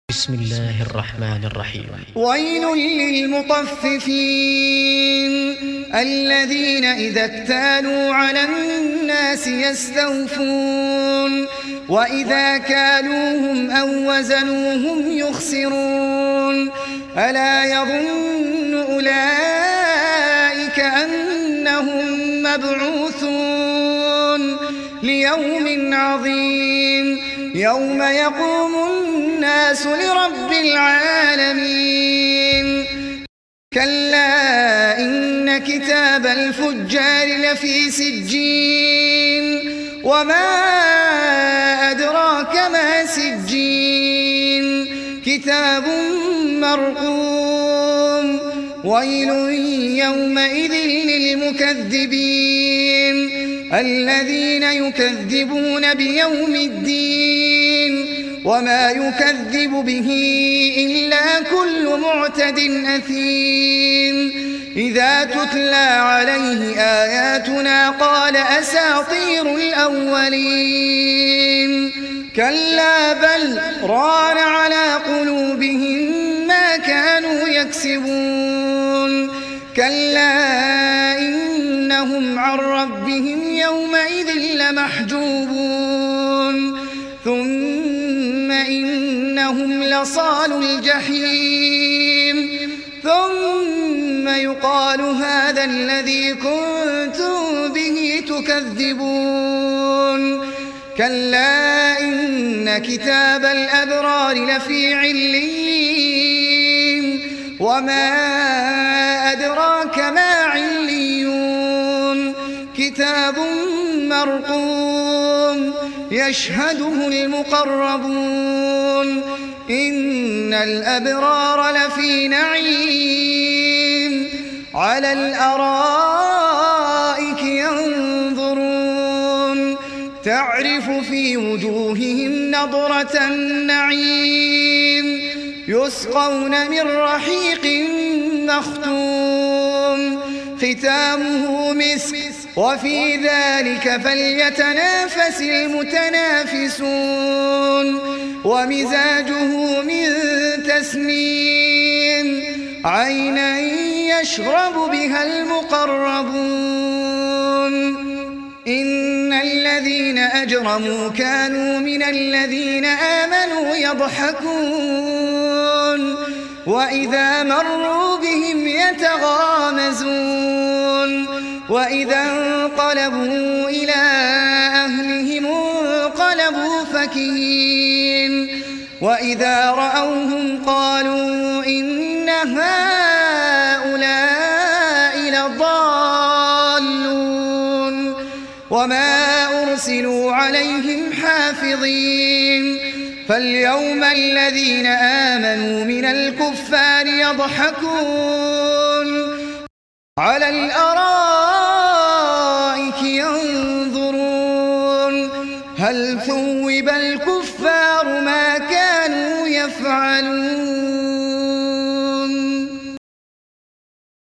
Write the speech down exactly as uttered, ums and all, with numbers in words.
بسم الله الرحمن الرحيم. ويل للمطففين الذين إذا اكتالوا على الناس يستوفون وإذا كالوهم أو وزنوهم يخسرون ألا يظن أولئك أنهم مبعوثون ليوم عظيم يوم يقوم الناس لرب العالمين كلا إن كتاب الفجار لفي سجين وما أدراك ما سجين كتاب مرقوم ويل يومئذ للمكذبين الذين يكذبون بيوم الدين وما يكذب به إلا كل معتد أثيم إذا تتلى عليه آياتنا قال أساطير الأولين كلا بل ران على قلوبهم ما كانوا يكسبون كلا إنهم عن ربهم يومئذ لمحجوبون ثم إنهم لصالوا الجحيم ثم يقال هذا الذي كنتم به تكذبون كلا إن كتاب الأبرار لفي عليين وما أدراك ما عليون كتاب مرقوم يشهده المقربون إن الأبرار لفي نعيم على الأرائك ينظرون تعرف في وجوههم نضرة النعيم يسقون من رحيق مختوم ختامه مسك وفي ذلك فليتنافس المتنافسون ومزاجه من تسنيم عينا يشرب بها المقربون إن الذين أجرموا كانوا من الذين آمنوا يضحكون وإذا مروا بهم يتغامزون وإذا انقلبوا إلى أهلهم انقلبوا فكهين وإذا رأوهم قالوا إن هؤلاء لضالون وما أرسلوا عليهم حافظين فاليوم الذين آمنوا من الكفار يضحكون على الأرائك ينظرون هل ثوب الكفار ما كانوا يفعلون.